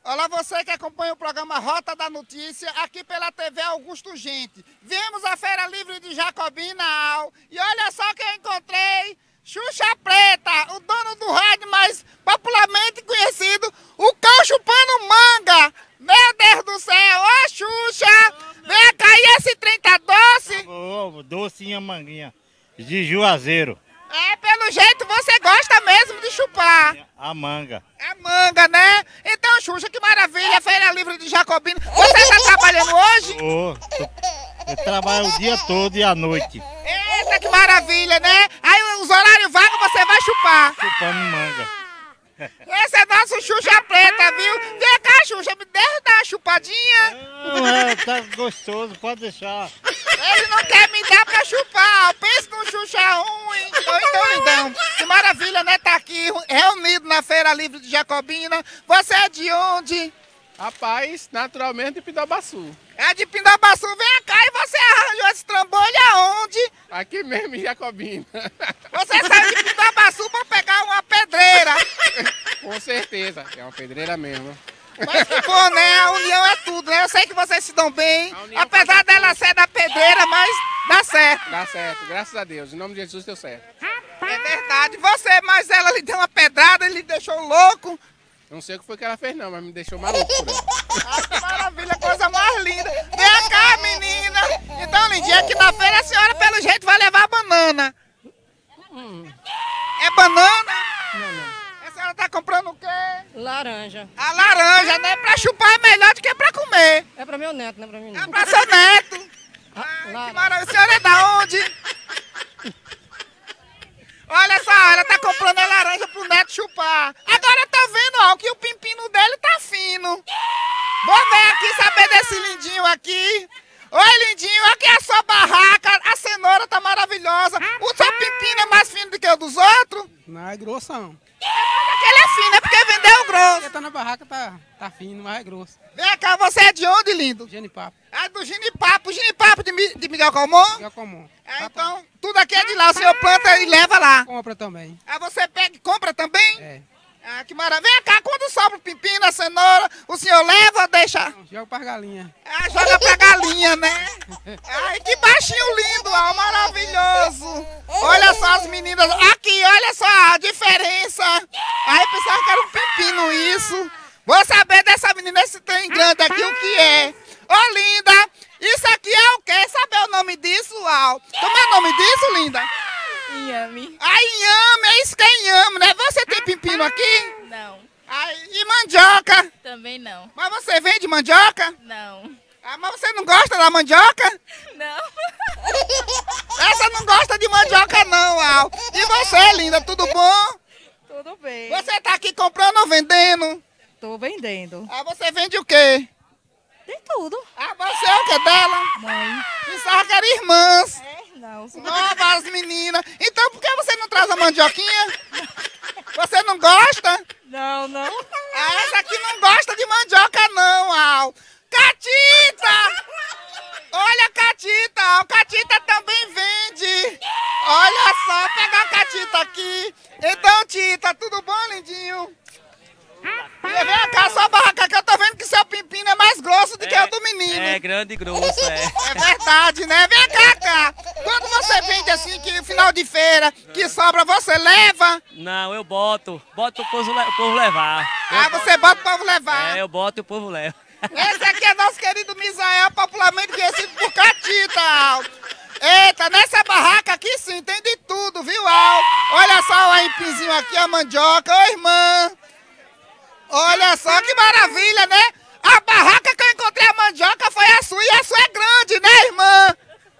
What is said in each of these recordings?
Olá, você que acompanha o programa Rota da Notícia, aqui pela TV Augusto Gente. Viemos à Feira Livre de Jacobina e olha só quem eu encontrei, Xuxa Preta, o dono do rádio mais popularmente conhecido, o cão chupando manga. Meu Deus do céu, ó Xuxa, vem cá, e esse trem tá doce? Docinha manguinha, de Juazeiro. É, pelo jeito você gosta mesmo de chupar. A manga. A manga, né? Então, Xuxa, que maravilha, Feira Livre de Jacobina. Você está trabalhando hoje? Eu trabalho o dia todo e à noite. Eita, que maravilha, né? Aí os horários vagos você vai chupar. Chupando manga. Esse é nosso Xuxa Preta, viu? Vem cá, Xuxa, me deixa dar uma chupadinha. Não, tá gostoso, pode deixar. Ele não quer me dar pra chupar. Pensa num Xuxa ruim. Então, lindão, que maravilha, né? Tá aqui reunido na Feira Livre de Jacobina. Você é de onde? Rapaz, naturalmente de Pindabaçu. É de Pindabaçu. Vem cá, e você arranjou esse trambolho aonde? Aqui mesmo em Jacobina. Você saiu de Pindabaçu pra pegar uma pedreira. Com certeza, é uma pedreira mesmo. Mas que bom, né? A união é tudo, né? Eu sei que vocês se dão bem. Apesar dela ser da pedreira, mas dá certo. Dá certo, graças a Deus. Em nome de Jesus deu certo. É verdade. Você, mas ela lhe deu uma pedrada, ele lhe deixou louco. Não sei o que foi que ela fez não, mas me deixou maluco por ela. Ah, que maravilha, coisa mais linda. Vem cá, menina. Então, lindinha, aqui na feira a senhora, pelo jeito, vai levar banana. É banana? Não. A senhora tá comprando o quê? Laranja. A laranja, né? Pra chupar é melhor do que pra comer. É pra meu neto, não é pra mim É não. pra seu neto. Ai, que laranja. maravilha. A senhora é da onde? Olha só, ela tá comprando a laranja pro neto chupar. Agora tá vendo, ó, que o pimpino dele tá fino. Vou ver aqui, saber desse lindinho aqui. Oi, lindinho, aqui é a sua barraca. A cenoura tá maravilhosa. O seu pepino é mais fino do que o dos outros? Não, é grossão. Aquele é fino, é porque vendeu o grosso. Quem tá na barraca tá fino, mas é grosso. Vem cá, você é de onde, lindo? Genipapo. É do Ginipapo. Ginipapo de Miguel Calmon? É comum. É, então, tudo aqui é de lá. O senhor planta e leva lá. Compra também. Aí você pega e compra também? É. Ah, que maravilha. Vem cá, quando sobra o pepino, a cenoura, o senhor leva ou deixa? Joga pra galinha. Ah, joga pra galinha, né? Ai, que baixinho lindo, ó, maravilhoso. Olha só as meninas. Aqui, olha só a diferença. Aí pensava que era um pepino isso. Vou saber dessa menina, esse trem grande aqui, o que é. Ô, linda, isso aqui é o quê? Saber o nome disso, Al? Como é o nome disso, linda? Inhame. Ah, inhame, é isso que é inhame, né? Você tem pepino aqui? Não. Ai, e mandioca? Também não. Mas você vende mandioca? Não. Ah, mas você não gosta da mandioca? Não. Essa não gosta de mandioca não, Al. E você, linda, tudo bom? Tudo bem. Você tá aqui comprando ou vendendo? Tô vendendo. Ah, você vende o quê? Tem tudo. Ah, você é o que dela? Mãe. Pensava que era irmãs. É, não. Novas meninas. Então por que você não traz a mandioquinha? Você não gosta? Não, não. Ah, essa aqui não gosta de mandioca não, Al. Catita! Olha a Catita, Al. Catita também vende. Olha só, pegar a Catita aqui. Então, Tita, tudo bom, lindinho? E vem cá, sua barraca, que eu tô vendo que seu pepino é mais grosso do que o do menino. É grande e grosso, é. É verdade, né? Vem cá. Quando você vende assim, que final de feira, que sobra, você leva? Não, eu boto o povo levar. Ah, você bota o povo levar. É, eu boto e o povo leva. Esse aqui é nosso querido Misael, popularmente conhecido por Catita, Al. Eita, nessa barraca aqui sim, tem de tudo, viu, Al? Olha só o aipinzinho aqui, a mandioca. Ô, irmã. Olha só que maravilha, né? A barraca que eu encontrei a mandioca foi a sua, e a sua é grande, né, irmã?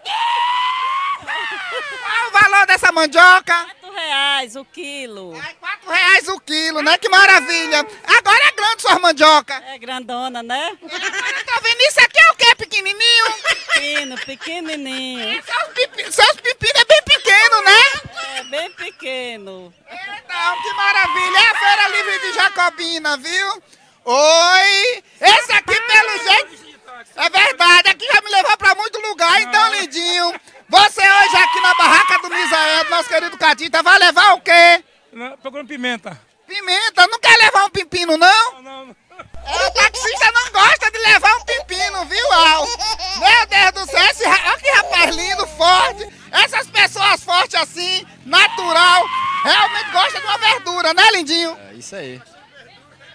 Qual o valor dessa mandioca? R$4 o quilo. Ai, R$4 o quilo, né? Que maravilha. Agora é grande sua mandioca. É grandona, né? Agora tá vendo? Isso aqui é o quê? Pequenininho? Pequenininho. Seus pepinos é bem pequeno, né? É bem pequeno. Então, que maravilha. É a Feira Livre de Jacobina, viu? Oi. Esse aqui, pelo jeito... É verdade, aqui já me levou pra muito lugar, então, lindinho. Você hoje aqui na barraca do Misael, do nosso querido Catita, vai levar o quê? Procurando pimenta. Pimenta? Não quer levar um pepino, não? Não. Ela tá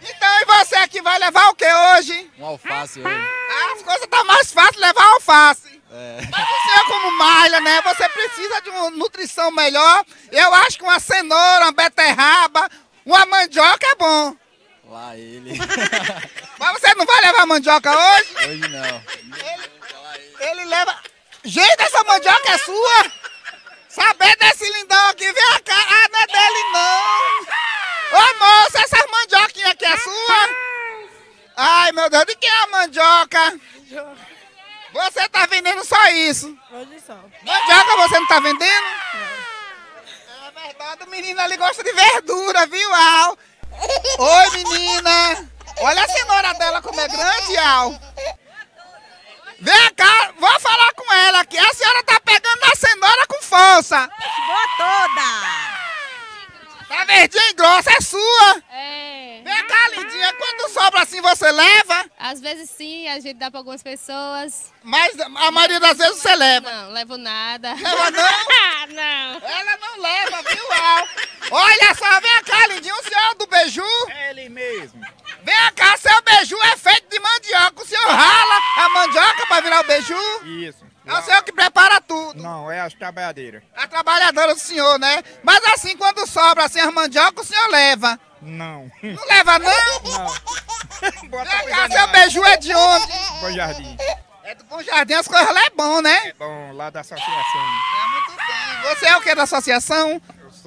Então, e você aqui vai levar o que hoje? Um alface hoje. As coisas tá mais fácil levar alface. É. Mas o senhor como malha, né? Você precisa de uma nutrição melhor. Eu acho que uma cenoura, uma beterraba, uma mandioca é bom. Lá ele. Mas você não vai levar mandioca hoje? Hoje não. Ele leva... Gente, essa mandioca é sua? Saber desse lindão aqui, vem cá. Ah, não é dele não. Ô moça, essa mandioquinha aqui é sua? Ai, meu Deus, de quem é a mandioca? Você tá vendendo só isso? Hoje só. Mandioca você não tá vendendo? É verdade, o menino ali gosta de verdura, viu, Al? Oi, menina. Olha a cenoura dela como é grande, Al. Vem cá, vou falar com ela aqui. A senhora tá pegando na cenoura com força. Boa toda! Tá verdinha e grossa, é sua. É, Vem cá, lindinha. Quando sobra assim, você leva? às vezes sim, a gente dá para algumas pessoas. Mas a maioria das vezes você leva. Não, levo nada. Leva não? Não. Ela não leva, viu, Al? Olha só, vem cá, lindinho. O senhor do beiju? É ele mesmo. Vem cá, seu beiju é feito de mandioca. O senhor rala a mandioca pra virar o beiju? Isso. É o senhor que prepara tudo. Não, é as trabalhadeiras. A trabalhadora do senhor, né? Mas assim, quando sobra assim as mandioca, o senhor leva. Não. Não leva, não? Não. Bota Vem coisa cá, não. seu beiju é de onde? Bom Jardim. É do Bom Jardim, as coisas lá é bom, né? É bom, lá da associação. É muito bem. Você é o que da associação?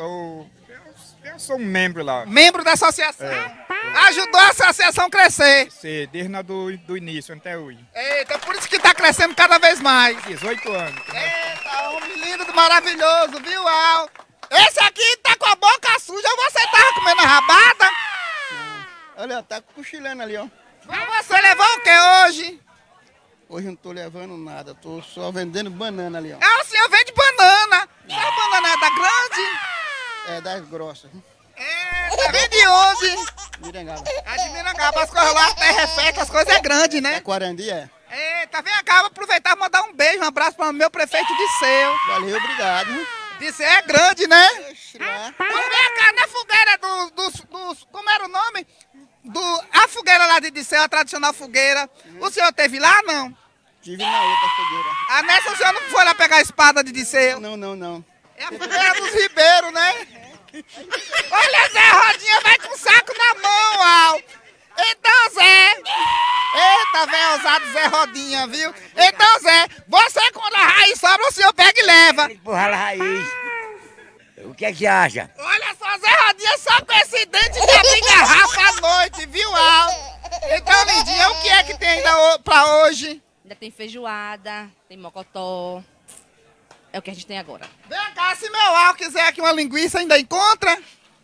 Eu sou um membro lá. Membro da associação. Ajudou a associação a crescer. Você, desde do início até hoje. Eita, por isso que tá crescendo cada vez mais. 18 anos. Eita, homem lindo, maravilhoso, viu, Al? Esse aqui tá com a boca suja, você tava comendo a rabada? Olha, tá cochilando ali, ó. Mas você levou o que hoje? Hoje não tô levando nada, tô só vendendo banana ali, ó. Ah, o senhor vende banana. A banana é da grande? É das grossas. Eita, vem de onde? Mirangaba. É de Mirangaba, as coisas lá, a terra é feita, as coisas é grande, É né? Quarandi, é. Eita, vem cá, vou aproveitar e mandar um beijo, um abraço para o meu prefeito Disseu. Valeu, obrigado. Disseu é grande, né? Lá. Mas vem cá, na fogueira como era o nome? A fogueira lá de Disseu, a tradicional fogueira. O senhor teve lá, não? Tive na outra fogueira. Ah, nessa o senhor não foi lá pegar a espada de Disseu? Não. É a fogueira dos Ribeiros, né? Olha, Zé Rodinha vai com o saco na mão, Al. Então, Zé. Eita, velho ousado Zé Rodinha, viu? Então, Zé, você quando a raiz sobra, o senhor pega e leva. Empurrar a raiz. O que é que você acha? Olha só, Zé Rodinha só com esse dente de abrir garrafa à noite, viu, Al? Então, lindinha, o que é que tem ainda pra hoje? Ainda tem feijoada, tem mocotó. É o que a gente tem agora. Vem cá, se meu Al quiser aqui uma linguiça, ainda encontra?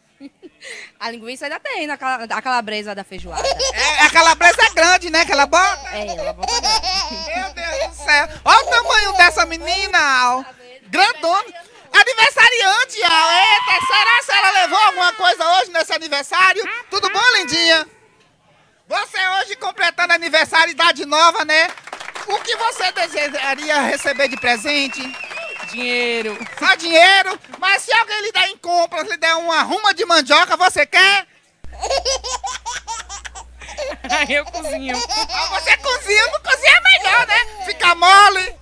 A linguiça ainda tem, a calabresa da feijoada. A calabresa é grande, né, que ela bota? É, ela bota agora. Meu Deus do céu. Olha o tamanho dessa menina, Al. Grandona. Aniversariante, Al. Eita, será que ela levou alguma coisa hoje nesse aniversário? Tudo bom, lindinha? Você hoje completando aniversário, idade nova, né? O que você desejaria receber de presente? Dinheiro. Só dinheiro? Mas se alguém lhe der em compras, lhe der uma ruma de mandioca, você quer? Aí eu cozinho. Ah, você cozinha, não cozinha é melhor, né? Fica mole.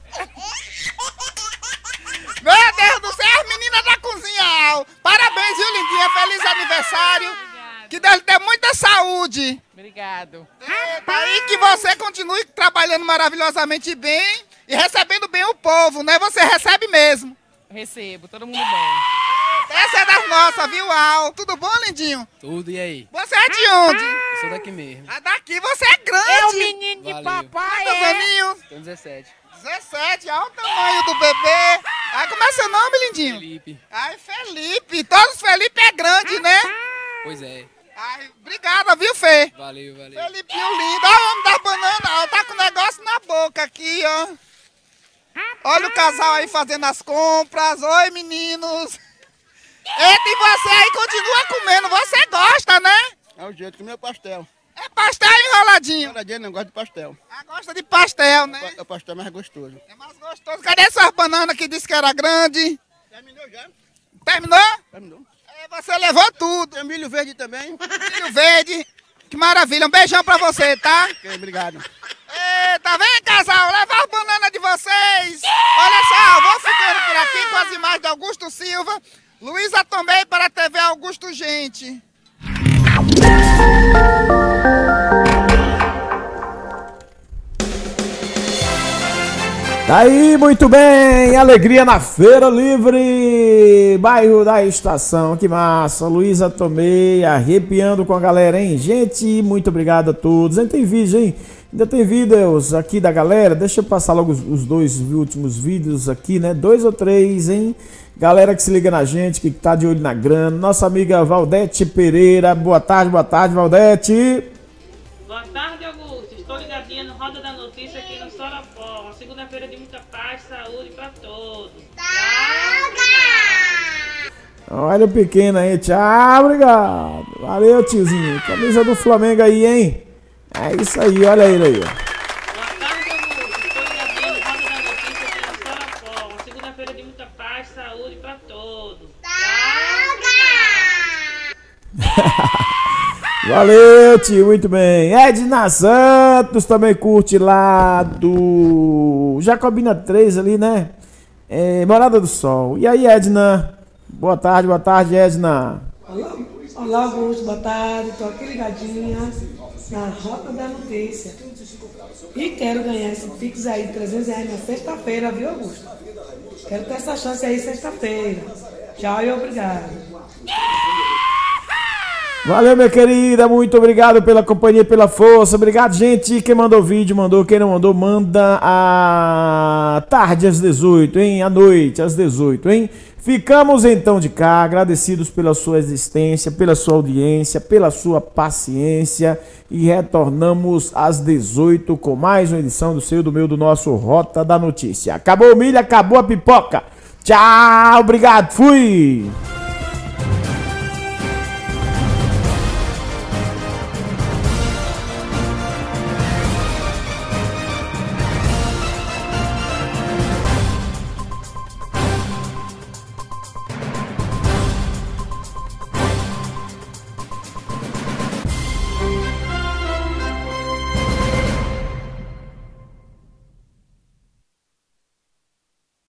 Meu Deus do céu, as meninas da cozinha, Al. Parabéns, viu, lindinha? Feliz aniversário. Que Deus lhe dê muita saúde. Obrigado. E que você continue trabalhando maravilhosamente bem e recebendo bem o povo, né? Você recebe mesmo. Recebo, todo mundo bem. Essa é das nossas, viu, Al? Tudo bom, lindinho? Tudo, e aí? Você é de onde? Eu sou daqui mesmo. Ah, daqui você é grande. É o menino de Valeu. papai, Quantos aninhos? Tenho 17. 17, olha o tamanho do bebê. Ai, como é seu nome, lindinho? Felipe. Ai, Felipe. Todos os Felipe é grande, né? Pois é. Ai, obrigada, viu, Fê? Valeu. Felipinho lindo. Olha o homem da banana, ó. Tá com o negócio na boca aqui, ó. Olha o casal aí fazendo as compras. Oi, meninos. Eita, e você aí continua comendo. Você gosta, né? É o jeito que meu pastel. É pastel enroladinho. Cada dia não gosta de pastel. Ah, gosta de pastel, né? O pastel é mais gostoso. É mais gostoso. Cadê suas bananas que disse que era grande? Terminou já? Terminou? Terminou. É, você levou tudo. Tem milho verde também. Milho verde. Que maravilha, um beijão pra você, tá? Ok, obrigado. Eita, vem casal, leva as bananas de vocês. Olha só, vou ficando por aqui com as imagens de Augusto Silva. Luísa Tomei para a TV Augusto Gente. Tá aí, muito bem, alegria na Feira Livre, bairro da Estação, que massa, Luísa Tomei, arrepiando com a galera, hein? Gente, muito obrigado a todos, ainda tem vídeo, hein? Ainda tem vídeos aqui da galera, deixa eu passar logo os dois últimos vídeos aqui, né? 2 ou 3, hein? Galera que se liga na gente, que tá de olho na grana, nossa amiga Valdete Pereira, boa tarde, Valdete. Boa tarde, Augusto. Estou ligadinha no Roda da Notícia aqui no Sorapó. Uma segunda-feira de muita paz, saúde para todos. Olha o pequeno aí, tchau, obrigado. Valeu, tiozinho. Camisa do Flamengo aí, hein? É isso aí, olha ele aí. Boa tarde, Augusto. Estou ligadinha no Roda da Notícia aqui no Sorapó. Uma segunda-feira de muita paz, saúde para todos. Valeu, tio, muito bem. Edna Santos também curte lá do Jacobina 3 ali, né? Morada do Sol. E aí, Edna? Boa tarde, Edna. Olá, Augusto, boa tarde. Tô aqui ligadinha na Rota da Notícia. E quero ganhar esse Pix aí de R$300 na sexta-feira, viu, Augusto? Quero ter essa chance aí sexta-feira. Tchau e obrigado. Valeu, minha querida, muito obrigado pela companhia, pela força, obrigado, gente, quem mandou vídeo, mandou, quem não mandou, manda à tarde às 18, hein, à noite às 18, hein, ficamos então de cá, agradecidos pela sua existência, pela sua audiência, pela sua paciência, e retornamos às 18 com mais uma edição do seu, do meu, do nosso Rota da Notícia. Acabou o milho, acabou a pipoca, tchau, obrigado, fui!